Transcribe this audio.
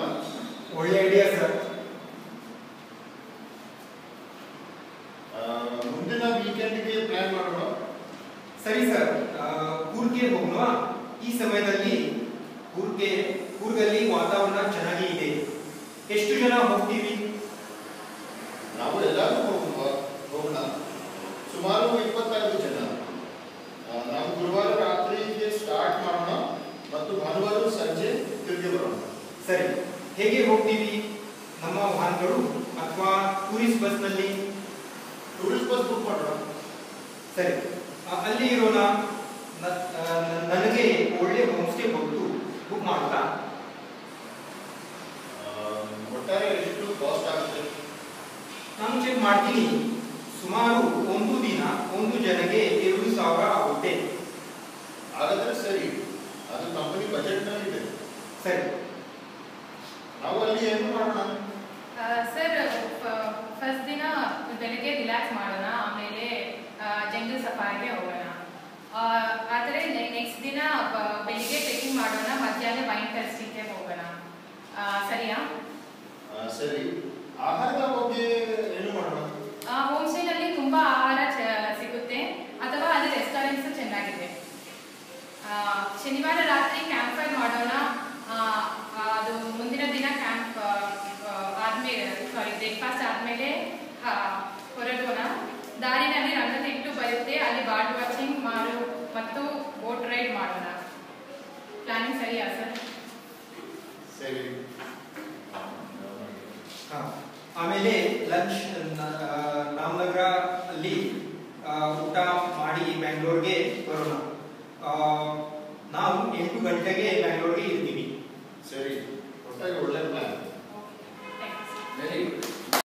ಮಾಡೋಣವಾ? ಒಳ್ಳೆ idea sir. ಮುಂದಿನ ವೀಕೆಂಡ್ಗೆ plan ಮಾಡೋಣ. ಸರಿ ಸರ್. ಕೂರ್ಗ್ಗೆ ಹೋಗೋಣ. ಈ ಸಮಯದಲ್ಲಿ ಕೂರ್ಗಲ್ಲಿ ವಾತಾವರಣ ಚೆನ್ನಾಗಿ ಇದೆ. ಎಷ್ಟು ಜನ ಹೋಗ್ತೀವಿ? ನಾವು ಎಲ್ಲರೂ ಹೋಗೋಣ. ಸುಮಾರು 25 ಜನ. ನಾವು ಗುರುವಾರ ರಾತ್ರಿಗೆ ಸ್ಟಾರ್ಟ್ ಮಾಡೋಣ ಮತ್ತು ಭಾನುವಾರ ಸಂಜೆ ತಿರುಗಿ ಬರೋಣ. ಸರಿ. ಹೇಗೆ ಹೋಗ್ತೀವಿ? ನಮ್ಮ ವಾಹನಗಳು ಅಥವಾ ಟೂರಿಸ್ಟ್ ಬಸ್ನಲ್ಲಿ? ಟೂರಿಸ್ಟ್ ಬಸ್ ಬುಕ್ ಮಾಡೋಣ. ಸರಿ, ಅಲ್ಲಿ ಇರೋಣ. ನನಗೆ ಒಳ್ಳೆ ಹೋಮ್ ಸ್ಟೇ ಬುಕ್ ಮಾಡೋಣ. ಒಟ್ಟಾರೆ ಎಷ್ಟು ಕಾಸ್ಟ್ ಆಗುತ್ತೆ? ನಾನು ಚೆಕ್ ಮಾಡ್ತೀನಿ. ಸುಮಾರು ಒಂದು ದಿನ ಒಂದು ಜನಗೆ 2,000 ಆಗುತ್ತೆ. ಹಾಗಾದ್ರೆ ಸರಿ, ಅದು ಕಂಪನಿ ಬಜೆಟ್ ನಲ್ಲಿ ಇದೆ. ಸರಿ, ನಾವು ಅಲ್ಲಿ ಏನು ಮಾಡೋಣ? ಸರ್, ಫಸ್ಟ್ ದಿನ ಬೆಳಿಗ್ಗೆ ರಿಲ್ಯಾಕ್ಸ್ ಮಾಡೋಣ, ಆಮೇಲೆ ಜಂಗಲ್ ಸಫಾರಿಗೆ ಹೋಗೋಣ. ಆದರೆ ನೆಕ್ಸ್ಟ್ ದಿನ ಬೆಳಿಗ್ಗೆ ಟ್ರೆಕ್ಕಿಂಗ್ ಮಾಡೋಣ, ಮಧ್ಯಾಹ್ನ ವೈನ್ ಟೆಸ್ಟಿಂಗ್ಗೆ ಹೋಗೋಣ. ಸರಿಯಾ? ಸರಿ. ಆಹಾರದ ಬಗ್ಗೆ ಏನು ಮಾಡೋಣ? ಹೋಮ್ ಸ್ಟೇನಲ್ಲಿ ತುಂಬಾ ಆಹಾರ ಸಿಗುತ್ತೆ, ಅಥವಾ ಅಲ್ಲಿ ರೆಸ್ಟೋರೆಂಟ್ಸ್ ಚೆನ್ನಾಗಿದೆ. ಶನಿವಾರ ರಾತ್ರಿ ಕ್ಯಾಂಪ್ ಫೈರ್ ಮಾಡೋಣ. ಅದು ಮುಂದಿನ ದಿನ ಕ್ಯಾಂಪ್ ಆದ್ಮೇಲೆ ಬ್ರೇಕ್ಫಾಸ್ಟ್ ಆದ್ಮೇಲೆ ಹೊರಡೋಣ. ದಾರಿನಲ್ಲಿ ರಂಗತಿಟ್ಟು ಬರುತ್ತೆ, ಅಲ್ಲಿ ಬರ್ಡ್ ವಾಚಿಂಗ್ ಮತ್ತು ಬೋಟ್ ರೈಡ್ ಮಾಡೋಣ. ಪ್ಲಾನಿಂಗ್ ಸರಿಯಾ ಸರ್? ಸರಿ. ಆಮೇಲೆ ಲಂಚ್ ರಾಮನಗರ ಅಲ್ಲಿ ಊಟ ಮಾಡಿ ಬೆಂಗಳೂರಿಗೆ ಬರೋಣ. ನಾವು 8 ಗಂಟೆಗೆ